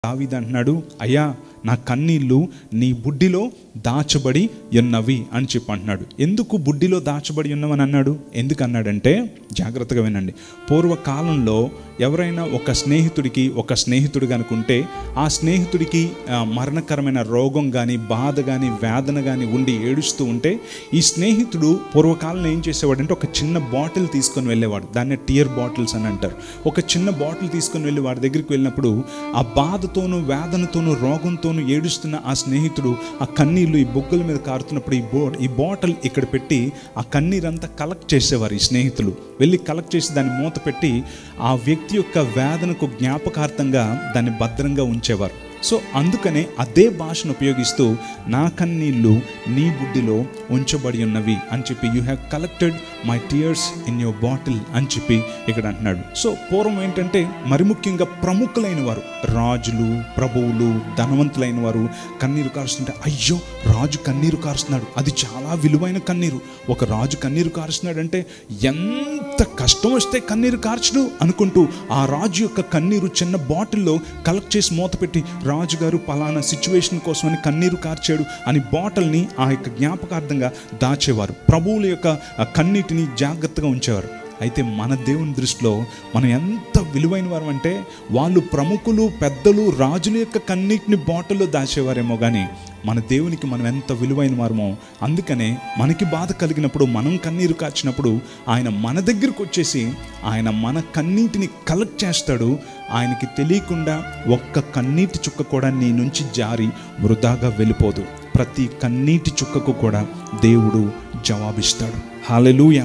దావీదు అంటున్నాడు, అయ్యా నా కన్నీళ్ళు నీ బుడ్డిలో దాచబడి ఉన్నవి అని చెప్పి అంటున్నాడు. ఎందుకు బుడ్డిలో దాచబడి ఉన్నవని అన్నాడు? ఎందుకు అన్నాడంటే జాగ్రత్తగా వినండి. పూర్వకాలంలో ఎవరైనా ఒక స్నేహితుడు కనుకుంటే ఆ స్నేహితుడికి మరణకరమైన రోగం కానీ బాధ కానీ వేదన కానీ ఉండి ఏడుస్తూ ఉంటే ఈ స్నేహితుడు పూర్వకాలంలో ఏం చేసేవాడంటే ఒక చిన్న బాటిల్ తీసుకొని వెళ్ళేవాడు. దాన్ని టియర్ బాటిల్స్ అని అంటారు. ఒక చిన్న బాటిల్ తీసుకొని వెళ్ళి వాడి దగ్గరికి వెళ్ళినప్పుడు ఆ బాధతోనూ వేదనతోనూ రోగంతోనూ ఏడుస్తున్న ఆ స్నేహితుడు ఆ కన్నీళ్ళు ఈ బొగ్గల మీద కారుతున్నప్పుడు ఈ బాటిల్ ఇక్కడ పెట్టి ఆ కన్నీరంతా కలెక్ట్ చేసేవారు. ఈ స్నేహితులు వెళ్ళి కలెక్ట్ చేసి దాన్ని మూత పెట్టి ఆ వ్యక్తి యొక్క వేదనకు జ్ఞాపకార్థంగా దాన్ని భద్రంగా ఉంచేవారు. సో అందుకనే అదే భాషను ఉపయోగిస్తూ నా కన్నీళ్ళు నీ బుడ్డిలో ఉంచబడి ఉన్నవి అని చెప్పి you have collected my tears in your bottle అని చెప్పి ఇక్కడ అంటున్నాడు. సో పూర్వం ఏంటంటే మరి ముఖ్యంగా ప్రముఖులైన వారు, రాజులు, ప్రభువులు, ధనవంతులైన వారు కన్నీరు కారుస్తుంటే అయ్యో రాజు కన్నీరు కారుస్తున్నాడు, అది చాలా విలువైన కన్నీరు. ఒక రాజు కన్నీరు కారుస్తున్నాడంటే ఎంత కష్టం వస్తే కన్నీరు కార్చడు అనుకుంటూ ఆ రాజు యొక్క కన్నీరు చిన్న బాటిల్లో కలెక్ట్ చేసి మూత పెట్టి రాజుగారు పలానా సిచ్యువేషన్ కోసమని కన్నీరు కార్చాడు అని బాటిల్ని ఆ యొక్క జ్ఞాపకార్థంగా దాచేవారు. ప్రభువుల యొక్క కన్నీటిని జాగ్రత్తగా ఉంచేవారు. అయితే మన దేవుని దృష్టిలో మనం ఎంత విలువైన వారు అంటే వాళ్ళు ప్రముఖులు, పెద్దలు, రాజుల యొక్క కన్నీటిని బాటిల్లో దాచేవారేమో కానీ మన దేవునికి మనం ఎంత విలువైన వారమో. అందుకనే మనకి బాధ కలిగినప్పుడు, మనం కన్నీరు కార్చినప్పుడు ఆయన మన దగ్గరకు వచ్చేసి ఆయన మన కన్నీటిని కలెక్ట్ చేస్తాడు. ఆయనకి తెలియకుండా ఒక్క కన్నీటి చుక్క కూడా నీ నుంచి జారి వృధాగా వెళ్ళిపోదు. ప్రతి కన్నీటి చుక్కకు కూడా దేవుడు జవాబిస్తాడు. హల్లెలూయా.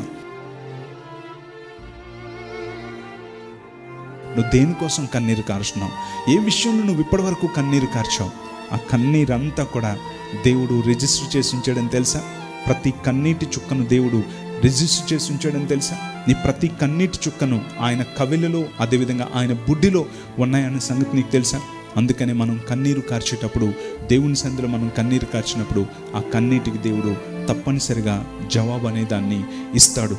నువ్వు దేనికోసం కన్నీరు కార్చున్నావు? ఏ విషయంలో నువ్వు ఇప్పటి వరకు కన్నీరు కార్చావు? ఆ కన్నీరంతా కూడా దేవుడు రిజిస్టర్ చేసి ఉంచాడని తెలుసా? ప్రతి కన్నీటి చుక్కను దేవుడు రిజిస్టర్ చేసి ఉంచాడని తెలుసా? నీ ప్రతి కన్నీటి చుక్కను ఆయన కవిలలో, అదేవిధంగా ఆయన బుడ్డిలో ఉన్నాయన్న సంగతి నీకు తెలుసా? అందుకనే మనం కన్నీరు కార్చేటప్పుడు, దేవుని సన్నిధిలో మనం కన్నీరు కార్చినప్పుడు ఆ కన్నీటికి దేవుడు తప్పనిసరిగా జవాబు అనే దాన్ని ఇస్తాడు.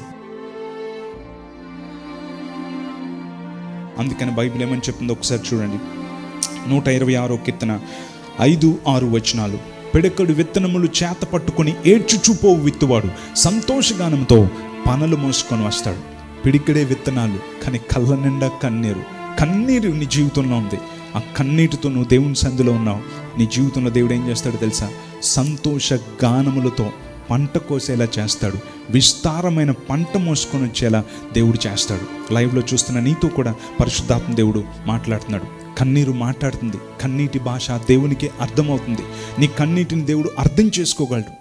అందుకని బైబిల్ ఏమని చెప్తుందో ఒకసారి చూడండి. 126వ కీర్తన 5-6 వచనాలు. పిడకడు విత్తనములు చేత పట్టుకొని ఏడ్చుచూపోవు విత్తువాడు సంతోషగానంతో పనులు మోసుకొని వస్తాడు. పిడికడే విత్తనాలు కానీ కళ్ళ నిండా కన్నీరు నీ జీవితంలో ఉంది. ఆ కన్నీటితో నువ్వు దేవుని సన్నిధిలో ఉన్నావు. నీ జీవితంలో దేవుడు ఏం చేస్తాడు తెలుసా? సంతోష గానములతో పంట కోసేలా చేస్తాడు. విస్తారమైన పంట మోసుకొని వచ్చేలా దేవుడు చేస్తాడు. లైవ్లో చూస్తున్న నీతో కూడా పరిశుద్ధాత్మ దేవుడు మాట్లాడుతున్నాడు. కన్నీరు మాట్లాడుతుంది. కన్నీటి భాష దేవునికి అర్థమవుతుంది. నీ కన్నీటిని దేవుడు అర్థం చేసుకోగలడు.